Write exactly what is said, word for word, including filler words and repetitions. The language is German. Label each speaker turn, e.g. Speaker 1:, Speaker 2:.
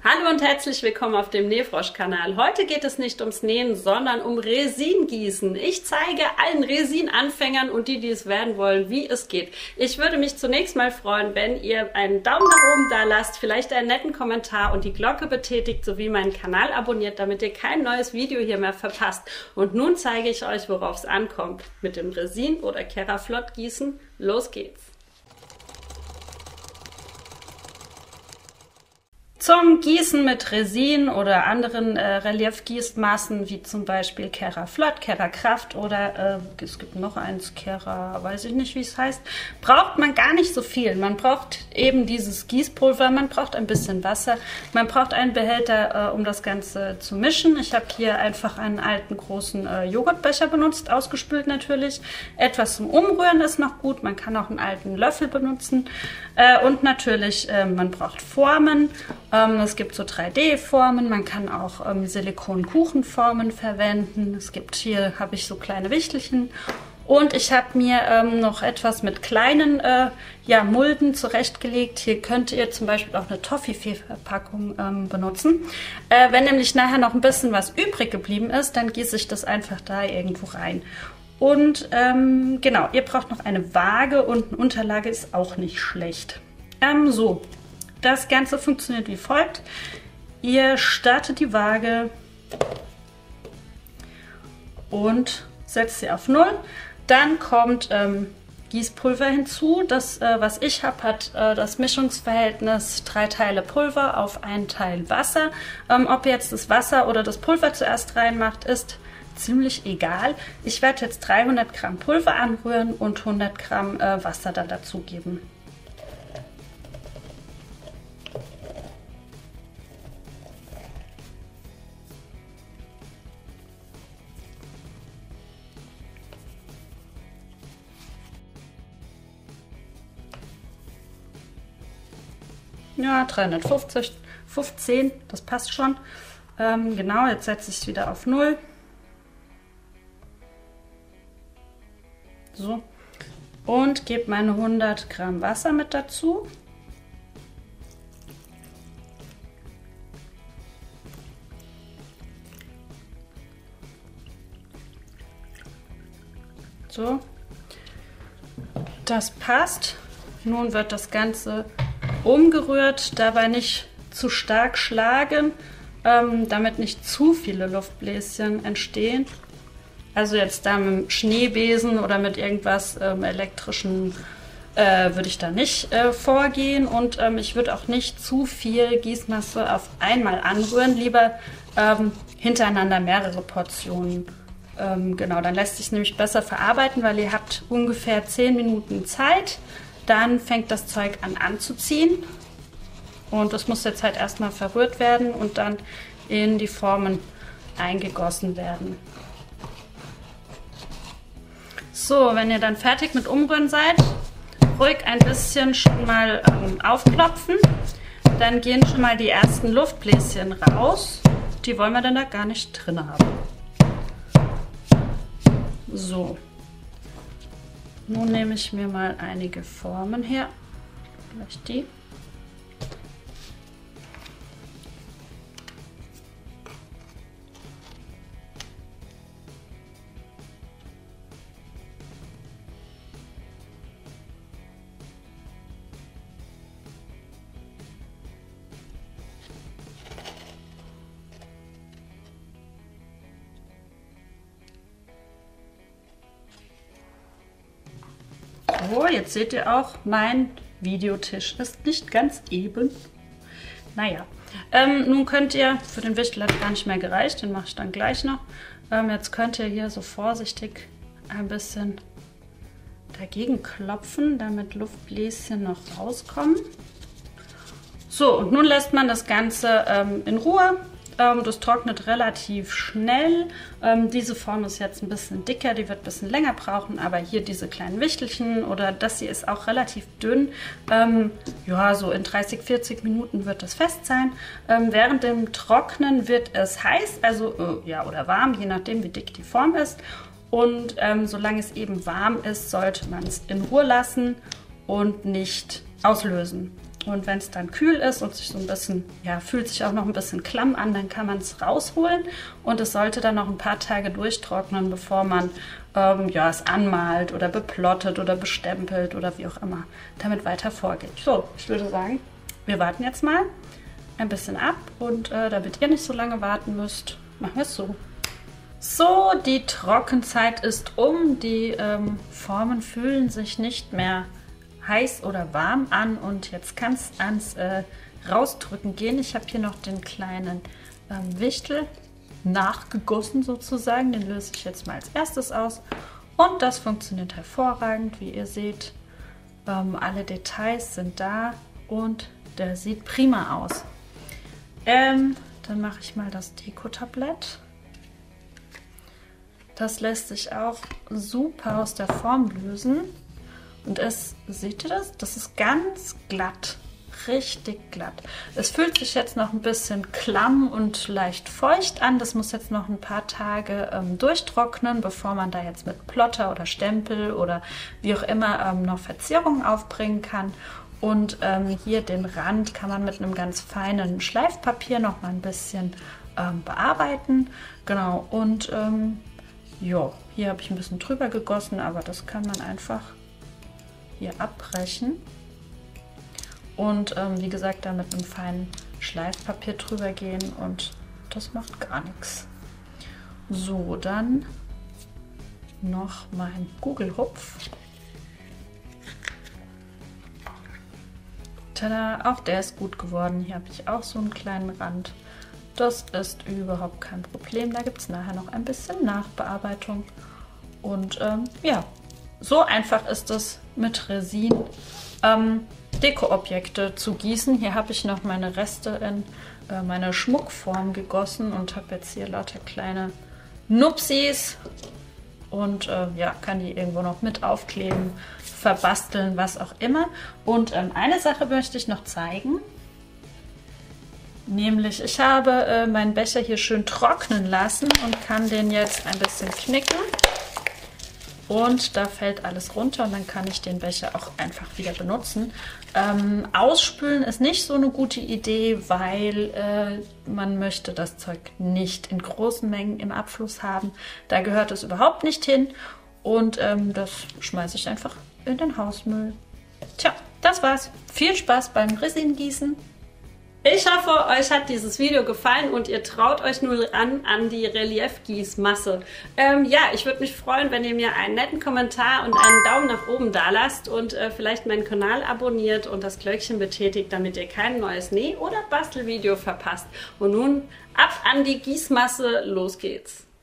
Speaker 1: Hallo und herzlich willkommen auf dem Nähfrosch-Kanal. Heute geht es nicht ums Nähen, sondern um Resin-Gießen. Ich zeige allen Resin-Anfängern und die, die es werden wollen, wie es geht. Ich würde mich zunächst mal freuen, wenn ihr einen Daumen nach oben da lasst, vielleicht einen netten Kommentar und die Glocke betätigt sowie meinen Kanal abonniert, damit ihr kein neues Video hier mehr verpasst. Und nun zeige ich euch, worauf es ankommt. Mit dem Resin- oder Keraflott-Gießen. Los geht's! Zum Gießen mit Resin oder anderen äh, Reliefgießmaßen, wie zum Beispiel Keraflott, Kerakraft oder äh, es gibt noch eins, Kera, weiß ich nicht, wie es heißt, braucht man gar nicht so viel. Man braucht eben dieses Gießpulver, man braucht ein bisschen Wasser, man braucht einen Behälter, äh, um das Ganze zu mischen. Ich habe hier einfach einen alten großen äh, Joghurtbecher benutzt, ausgespült natürlich. Etwas zum Umrühren ist noch gut, man kann auch einen alten Löffel benutzen äh, und natürlich, äh, man braucht Formen. Es gibt so drei D Formen, man kann auch ähm, Silikonkuchenformen verwenden. Es gibt hier, habe ich so kleine Wichtelchen. Und ich habe mir ähm, noch etwas mit kleinen äh, ja, Mulden zurechtgelegt. Hier könnt ihr zum Beispiel auch eine Toffifee-Verpackung ähm, benutzen. Äh, wenn nämlich nachher noch ein bisschen was übrig geblieben ist, dann gieße ich das einfach da irgendwo rein. Und ähm, genau, ihr braucht noch eine Waage und eine Unterlage ist auch nicht schlecht. Ähm, so. Das Ganze funktioniert wie folgt. Ihr startet die Waage und setzt sie auf null. Dann kommt ähm, Gießpulver hinzu. Das, äh, was ich habe, hat äh, das Mischungsverhältnis drei Teile Pulver auf einen Teil Wasser. Ähm, ob ihr jetzt das Wasser oder das Pulver zuerst reinmacht, ist ziemlich egal. Ich werde jetzt dreihundert Gramm Pulver anrühren und hundert Gramm äh, Wasser dann dazugeben. Ja, dreihundertfünfzig, fünfzehn, das passt schon. Ähm, genau, jetzt setze ich es wieder auf null. So. Und gebe meine hundert Gramm Wasser mit dazu. So. Das passt. Nun wird das Ganze umgerührt, dabei nicht zu stark schlagen, ähm, damit nicht zu viele Luftbläschen entstehen. Also jetzt da mit dem Schneebesen oder mit irgendwas ähm, elektrischen äh, würde ich da nicht äh, vorgehen und ähm, ich würde auch nicht zu viel Gießmasse auf einmal anrühren, lieber ähm, hintereinander mehrere Portionen. Ähm, genau, dann lässt sich nämlich besser verarbeiten, weil ihr habt ungefähr zehn Minuten Zeit. Dann fängt das Zeug an anzuziehen und das muss jetzt halt erstmal verrührt werden und dann in die Formen eingegossen werden. So, wenn ihr dann fertig mit Umrühren seid, ruhig ein bisschen schon mal ähm, aufklopfen. Dann gehen schon mal die ersten Luftbläschen raus. Die wollen wir dann da gar nicht drin haben. So. Nun nehme ich mir mal einige Formen her, vielleicht die. So, jetzt seht ihr auch, mein Videotisch ist nicht ganz eben. Naja, ähm, nun könnt ihr, für den Wichtel hat gar nicht mehr gereicht, den mache ich dann gleich noch. Ähm, jetzt könnt ihr hier so vorsichtig ein bisschen dagegen klopfen, damit Luftbläschen noch rauskommen. So, und nun lässt man das Ganze ähm, in Ruhe. Ähm, das trocknet relativ schnell. Ähm, diese Form ist jetzt ein bisschen dicker, die wird ein bisschen länger brauchen, aber hier diese kleinen Wichtelchen oder das hier ist auch relativ dünn. Ähm, ja, so in dreißig, vierzig Minuten wird das fest sein. Ähm, während dem Trocknen wird es heiß, also äh, ja, oder warm, je nachdem wie dick die Form ist. Und ähm, solange es eben warm ist, sollte man es in Ruhe lassen und nicht auslösen. Und wenn es dann kühl ist und sich so ein bisschen, ja, fühlt sich auch noch ein bisschen klamm an, dann kann man es rausholen. Und es sollte dann noch ein paar Tage durchtrocknen, bevor man ähm, ja, es anmalt oder beplottet oder bestempelt oder wie auch immer damit weiter vorgeht. So, ich würde sagen, wir warten jetzt mal ein bisschen ab und äh, damit ihr nicht so lange warten müsst, machen wir es so. So, die Trockenzeit ist um. Die ähm, Formen fühlen sich nicht mehr heiß oder warm an und jetzt kann es ans äh, Rausdrücken gehen. Ich habe hier noch den kleinen ähm, Wichtel nachgegossen sozusagen. Den löse ich jetzt mal als erstes aus und das funktioniert hervorragend. Wie ihr seht, ähm, alle Details sind da und der sieht prima aus. Ähm, dann mache ich mal das Deko-Tablett. Das lässt sich auch super aus der Form lösen. Und es, seht ihr das? Das ist ganz glatt, richtig glatt. Es fühlt sich jetzt noch ein bisschen klamm und leicht feucht an. Das muss jetzt noch ein paar Tage ähm, durchtrocknen, bevor man da jetzt mit Plotter oder Stempel oder wie auch immer ähm, noch Verzierungen aufbringen kann. Und ähm, hier den Rand kann man mit einem ganz feinen Schleifpapier noch mal ein bisschen ähm, bearbeiten. Genau, und ähm, ja, hier habe ich ein bisschen drüber gegossen, aber das kann man einfach hier abbrechen. Und ähm, wie gesagt, da mit einem feinen Schleifpapier drüber gehen und das macht gar nichts. So, dann noch mein Gugelhupf. Tada, auch der ist gut geworden. Hier habe ich auch so einen kleinen Rand. Das ist überhaupt kein Problem. Da gibt es nachher noch ein bisschen Nachbearbeitung. Und ähm, ja, so einfach ist es mit Resin ähm, Dekoobjekte zu gießen. Hier habe ich noch meine Reste in äh, meine Schmuckform gegossen und habe jetzt hier lauter kleine Nupsis. Und äh, ja, kann die irgendwo noch mit aufkleben, verbasteln, was auch immer. Und ähm, eine Sache möchte ich noch zeigen. Nämlich, ich habe äh, meinen Becher hier schön trocknen lassen und kann den jetzt ein bisschen knicken. Und da fällt alles runter und dann kann ich den Becher auch einfach wieder benutzen. Ähm, ausspülen ist nicht so eine gute Idee, weil äh, man möchte das Zeug nicht in großen Mengen im Abfluss haben. Da gehört es überhaupt nicht hin und ähm, das schmeiße ich einfach in den Hausmüll. Tja, das war's. Viel Spaß beim Resingießen. Ich hoffe, euch hat dieses Video gefallen und ihr traut euch nun ran an die Reliefgießmasse. Ähm, ja, ich würde mich freuen, wenn ihr mir einen netten Kommentar und einen Daumen nach oben da lasst und äh, vielleicht meinen Kanal abonniert und das Glöckchen betätigt, damit ihr kein neues Näh- oder Bastelvideo verpasst. Und nun ab an die Gießmasse, los geht's!